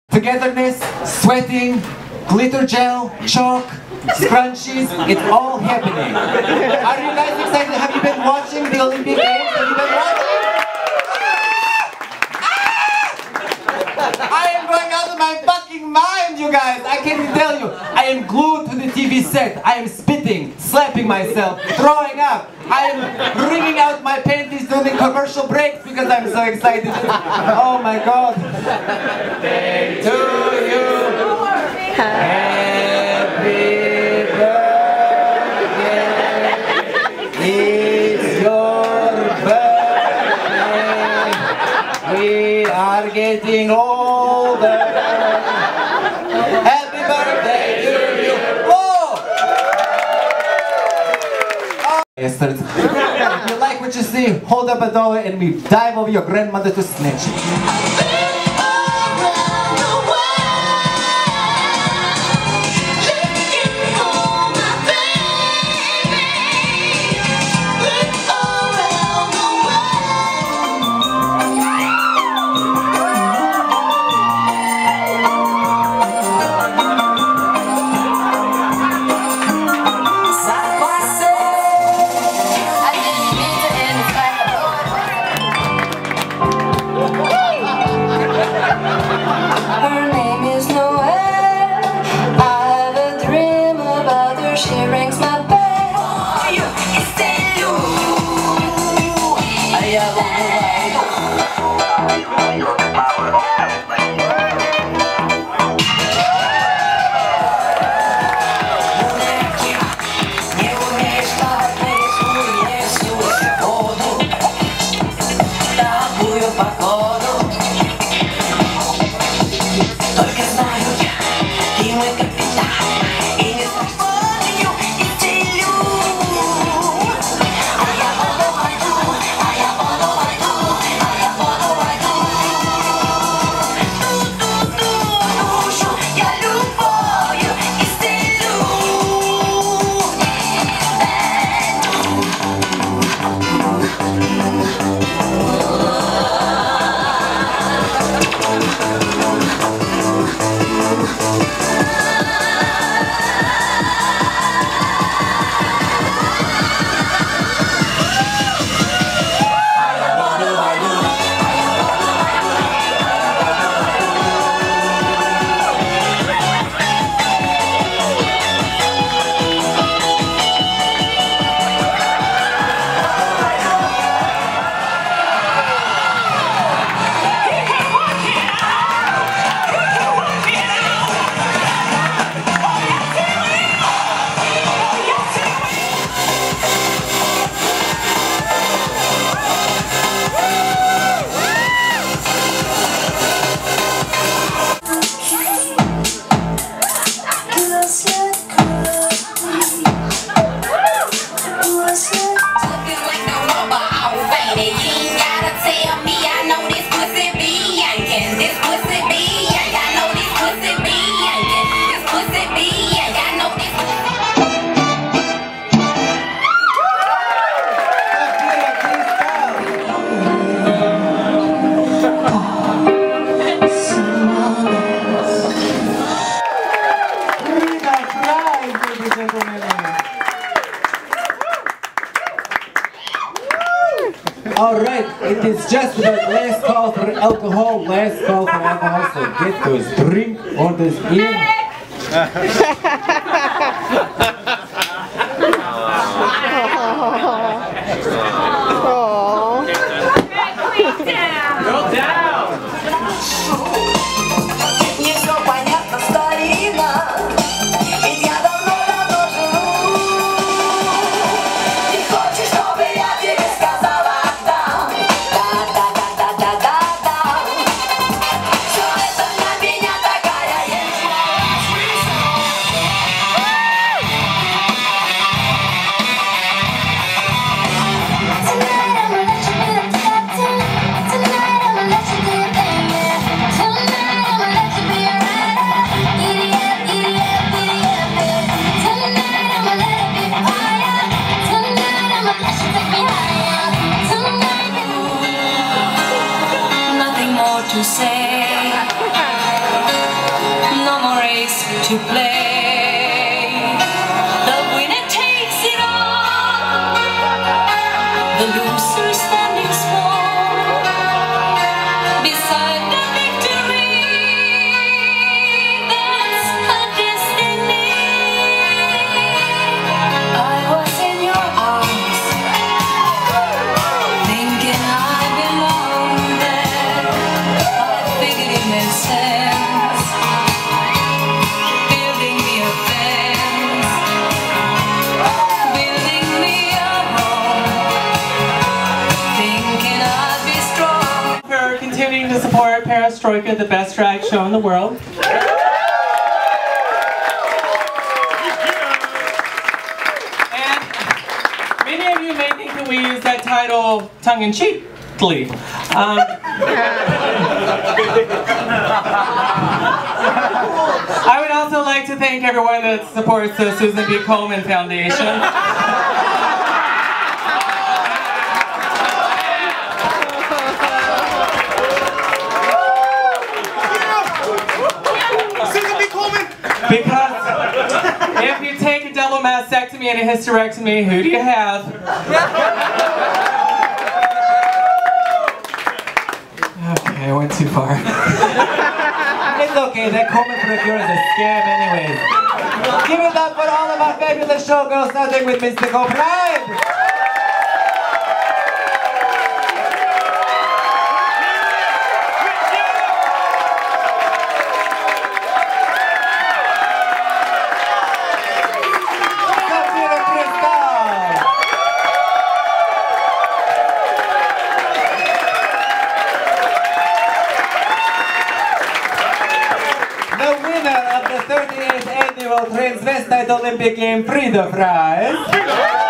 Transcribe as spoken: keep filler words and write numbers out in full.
Togetherness, sweating, glitter gel, chalk, scrunchies, it's all happening. Are you guys excited? Have you been watching the Olympic Games? Have you been watching? I am going out of my fucking mind, you guys! I can't tell you. I am glued to the T V set. I am spitting, slapping myself, throwing up. I am wringing out my panties during commercial breaks because I'm so excited. Oh my god. Day to you. Happy birthday. It's your birthday. We are getting older. Happy birthday to you. Oh! Oh. If you like what you see, hold up a dollar and we dive over your grandmother to snatch it. Alright, it is just the last call for alcohol, last call for alcohol, so get those drink orders in. Go down! To say to play. The winner takes it all, the loser standing small beside the victory. That's a destiny. I was in your arms, thinking I belonged there. I figured it made sense, building me a fence, building me a home, thinking I'd be strong. For continuing to support Perestroika, the best drag show in the world. And many of you may think that we use that title tongue-in-cheekly. Um, I would also like to thank everyone that supports the Susan B. Komen Foundation. Because if you take a double mastectomy and a hysterectomy, who do you have? Okay, I went too far. It's okay, that Komen procure is a scam anyways. Give it up for all of our fabulous showgirls, starting with Miss Nicholle Pride. thirty-eighth Annual Transvestite Olympic Game, Frieda Fries.